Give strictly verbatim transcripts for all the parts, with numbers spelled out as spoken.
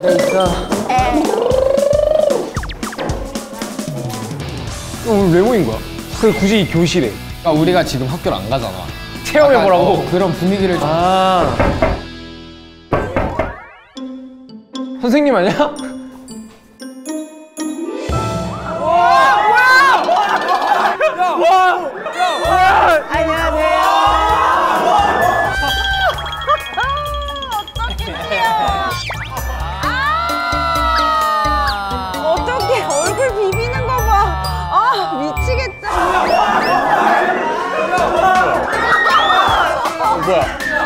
있어. 에. 오늘 왜 모인 거야? 그 굳이 교실에. 그러니까 우리가 지금 학교를 안 가잖아. 체험해보라고? 어, 그런 분위기를 좀. 아. 선생님 아니야? 안녕하세요. 어떡해. 얼굴 비비는 거 봐. 아, 미치겠다. 어, 뭐야?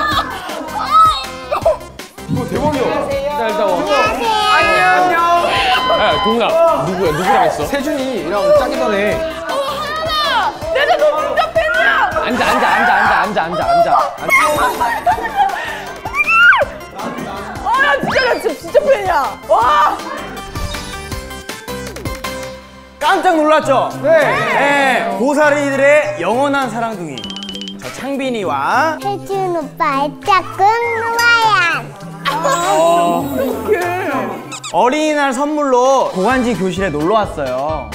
이거 대박이야. 나 일단 와. 안녕. 안녕. 야, 동훈아. 누구야? 누구랑 했어? 세준이랑 짜기 전에. 어, 하나. 내가 너 진짜 팬이야. 앉아, 앉아, 앉아, 앉아, 앉아, 앉아, 앉아. 아, 나 진짜, 나 진짜, 진짜 팬이야. 와. 깜짝 놀랐죠? 네. 네. 고사리들의 영원한 사랑둥이. 저 창빈이와 혜준 오빠의 짝꿍 루아양. 어린이날 선물로 고간지 교실에 놀러 왔어요.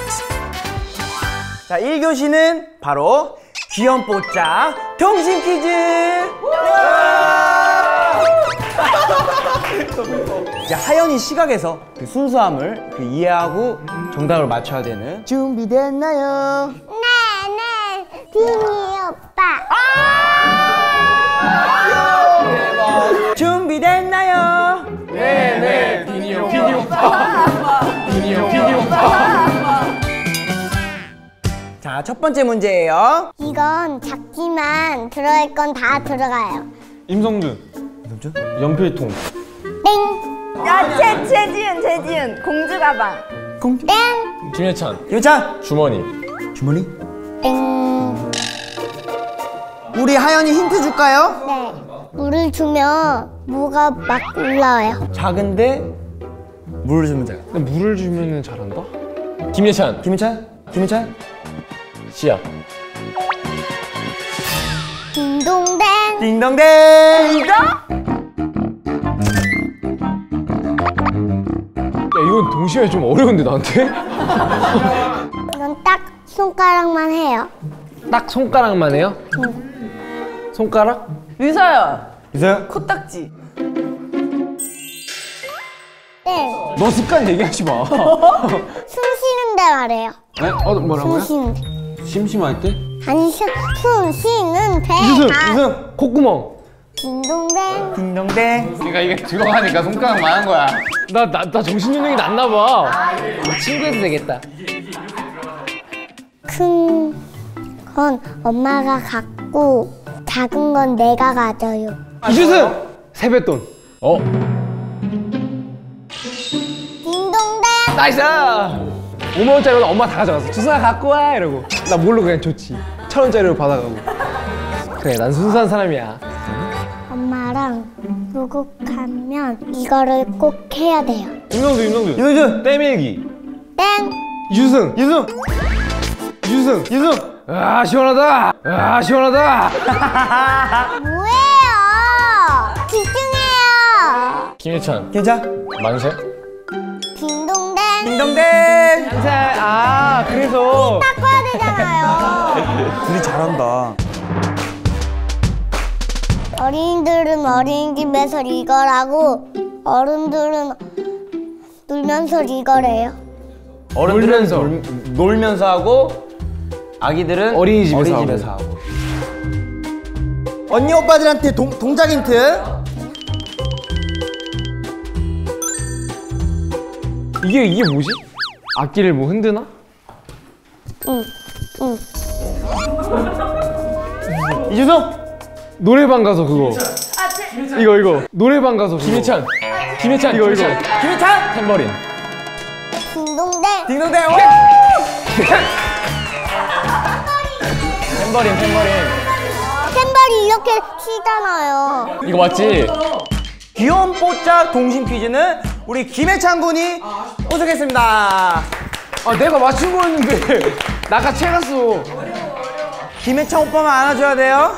자, 일 교시는 바로 귀염뽀짝 통신 퀴즈! 이제 하연이 시각에서 그 순수함을 그 이해하고 정답을 맞춰야 되는. 준비됐나요? 네네 비니 오빠. 준비됐나요? 네네. 비니 오빠. 비니 오빠. 비니 오빠. 비니 오빠. 자, 첫 번째 문제예요. 이건 작지만 들어갈 건 다 들어가요. 임성준. 임성준? 연필통. 땡. 야, 최, 최지은, 최지은. 공주 가방. 공주. 땡. 김혜찬. 김찬. 주머니. 주머니. 땡. 우리 하연이 힌트 줄까요? 네. 물을 주면 뭐가 막 올라와요. 작은데 물을 주면 돼. 근데 물을 주면은 잘한다? 김예찬. 김찬? 김찬? 씨앗. 딩동댕. 딩동댕. 이거? 야, 이건 동시에 좀 어려운데, 나한테? 이건 딱 손가락만 해요. 딱 손가락만 해요? 손가락? 유서연. 있어요? 코딱지. 땡. 너 습관 얘기하지 마. 숨 쉬는데 말해요. 네? 어, 뭐라고요? 숨 쉬는데. 심심할 때? 아니 쉬, 숨 쉬는데. 이승! 아, 이승! 콧구멍. 딩동댕. 딩동댕. 그러니까 이게 들어가니까 손가락만 한 거야. 나, 나, 나 정신연령이 낮나 봐. 친구해도 되겠다. 큰 건 엄마가 갖고 작은 건 내가 가져요. 이주승! 세뱃돈. 어? 딩동댕. 나이스! 오만 원짜리로 엄마 다 가져갔어. 주승아 갖고 와! 이러고. 나 몰로 그냥 줬지. 천 원짜리로 받아가고. 그래, 난 순수한 사람이야. 엄마랑 목욕하면 이거를 꼭 해야 돼요. 임성준, 임성준. 임성준. 떼밀기. 땡. 이주승. 이승. 이주승. 이승. 아, 시원하다! 아, 시원하다! 뭐예요? 집중해요. 김예찬. 괜찮? 만세? 딩동댕. 딩동댕. 만세! 아, 그래서. 닦아야 되잖아요. 둘이 잘한다. 어린이들은 어린이집에서 이걸 하고 어른들은 놀면서 이걸 해요. 어른들은 놀면서. 놀, 놀면서 하고 아기들은 어린이집에서 어린이집에서 하고. 언니 오빠들한테 동, 동작 힌트. 이게, 이게 뭐지? 악기를 뭐 흔드나? 응, 응. 이준성. 노래방 가서 그거. 이거, 이거. 노래방 가서 그거. 김희찬. 김희찬, 이거, 이거. 김희찬. 탬버린. 딩동댕. 딩동댕. 오! 탬버린, 탬버린. 탬버리 이렇게 치잖아요. 이거 맞지? 귀여운 뽀짝 동심 퀴즈는 우리 김혜찬 군이 우승했습니다. 아, 내가 맞춘 거였는데. 나가 채갔어. 김혜찬 오빠만 안아줘야 돼요.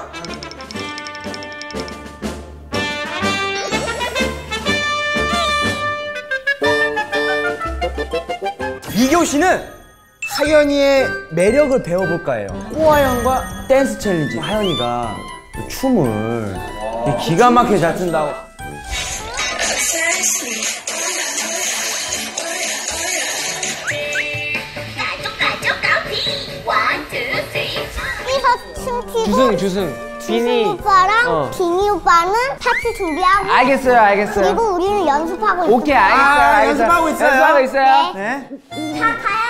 이 교시는 하연이의 매력을 배워볼까 해요. 호하연과 댄스 챌린지. 하연이가 춤을 기가 막히게 잘 춘다고. 주승 주승 주승 오빠랑 어. 비니 오빠는 파티 준비하고 알겠어요 알겠어요 그리고 우리는 연습하고 있어. 오케이 알겠어요 아, 알겠어요 연습하고 있어요? 연습하고 있어요 네. 다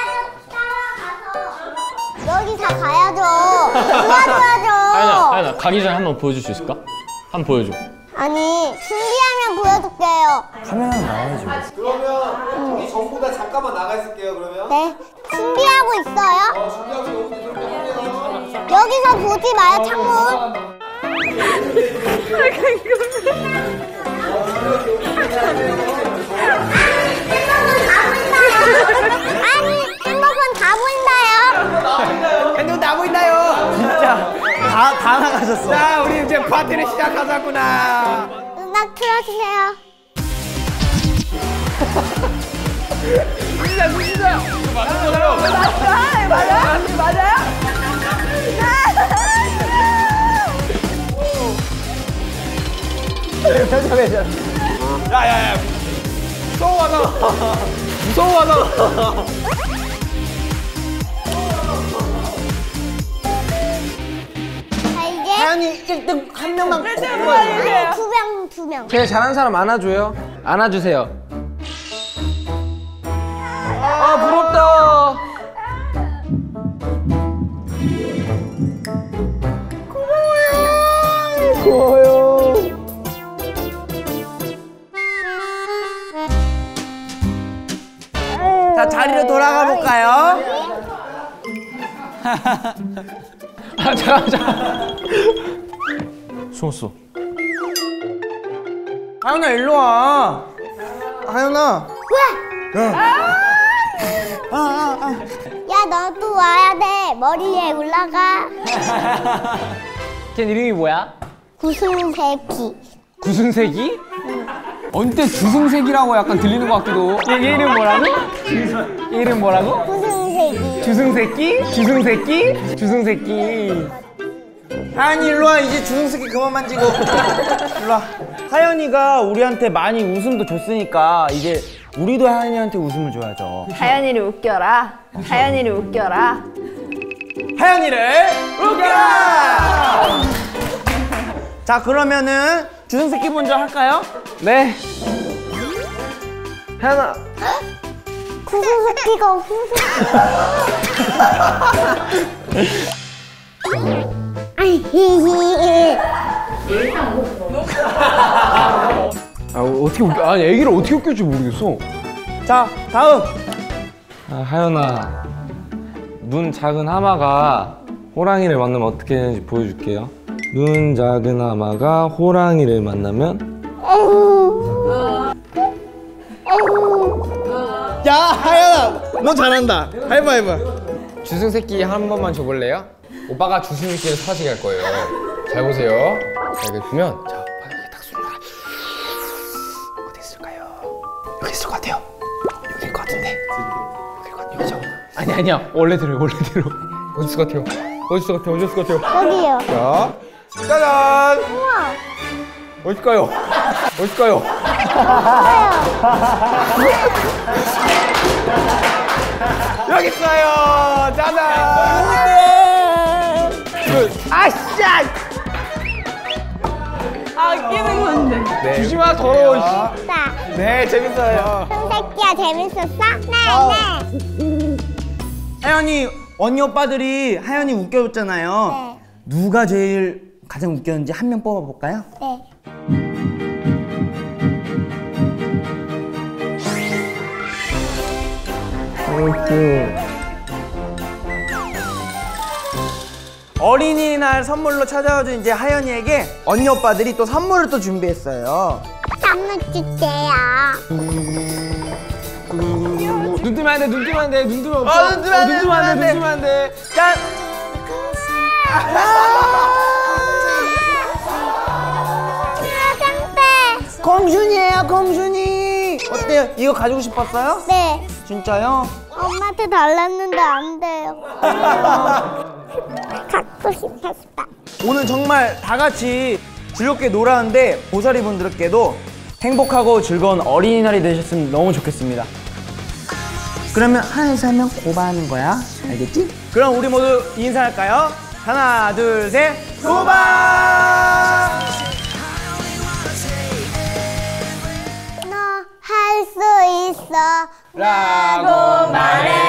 가야죠. 따라가서 여기 다 가야죠. 도와줘야죠. 하연아, 하연아 가기 전에 한번 보여줄 수 있을까? 한번 보여줘. 아니 준비하면 보여줄게요. 카메라 나와야죠. 그러면 우리 전부 다 잠깐만 나가 있을게요. 그러면. 네. 준비하고 있어요. 어, 준비하고 여기 좀 볼게요. 여기서 보지 마요 창문. 아니 핸드폰 다 보인다요. 핸드폰 다 보인다요. 진짜 다, 다 나가셨어. 자, 우리 이제 파티를 시작하자꾸나. 음악 틀어주세요. 맞아요? 맞아요? 맞아요? 야야야. 무서워하잖아. 무서워하잖아. 자 이제 하연이 일 등 한 명만. 그만이세요. 두 명, 두 명. 제일 잘하는 사람 안아줘요 안아주세요 아 부럽다 자, 자리로 돌아가 볼까요? 아 잠깐만 잠깐만 숨었어. 하연아 일로 와. 하연아. 왜? 야, 너 또 와야 돼. 머리 위에 올라가. 걔 이름이 뭐야? 구슬새끼. 구승색이? 언제 주승색이라고 약간 들리는 것 같기도. 얘, 얘 이름 뭐라고? 얘 이름 뭐라고? 구슬새끼. 주승새끼? 주승새끼? 주승새끼 하연이 일로 와. 이제 주승새끼 그만 만지고. 일로 와. 하연이가 우리한테 많이 웃음도 줬으니까 이제 우리도 하연이한테 웃음을 줘야죠. 하연이를 웃겨라. 하연이를 웃겨라. 하연이를 웃겨라! 자, 그러면은 주승새끼 먼저 할까요? 네 하연아 구슬새끼가 후슬. 아이, 히히. 아 어떻게 웃겨 아니 애기를 어떻게 웃길지 모르겠어 자, 다음. 아, 하연아, 눈 작은 하마가 호랑이를 만나면 어떻게 되는지 보여줄게요. 눈 작은 하마가 호랑이를 만나면 야, 하연아, 너 잘한다. 하이파이브. 주승새끼 한 번만 줘볼래요? 오빠가 주승새끼를 사라지게 할 거예요. 잘 보세요. 자, 이렇게 보면 자, 오빠 이렇게 딱 숨어라. 어디 있을까요? 여기 있을 것 같아요. 여기일 것 같은데. 여기일 것 같아요. 여기죠? 아니 아니야 원래대로 원래대로 어디 있을 것 같아요? 어디 있을 것 같아요? 어디 있을 것 같아요? 여기요. 자, 짜잔! 우와. 어딜까요? 어딜까요? 여기 있어요. 짜잔. 아씨야 아끼는 건데. 주지마 더러워 자, 네, 재밌어요. 승새끼야 재밌었어? 네, 네. 하연이 언니 오빠들이 하연이 웃겨줬잖아요. 네. 누가 제일 가장 웃겼는지 한 명 뽑아볼까요? 네. 어린이날 선물로 찾아와준 이제 하연이에게 언니 오빠들이 또 선물을 또 준비했어요. 선물 줄게요. 눈 뜨면 안돼 눈 뜨면 안돼 눈 뜨면 없어 어, 눈 뜨면 안 돼, 눈 뜨면 안돼 눈 눈 뜨면 안돼 짠! 화장대. 공준이에요, 공준이. 어때요? 이거 가지고 싶었어요? 네. 진짜요? 어, 엄마한테 달랐는데 안 돼요. 갖고 싶었다. 오늘 정말 다 같이 즐겁게 놀았는데 보살이 분들께도 행복하고 즐거운 어린이날이 되셨으면 너무 좋겠습니다. 그러면 하나에서 하면 고바하는 거야. 알겠지? 그럼 우리 모두 인사할까요? 하나, 둘, 셋, 고바! 너 할 수 있어 라고 말해.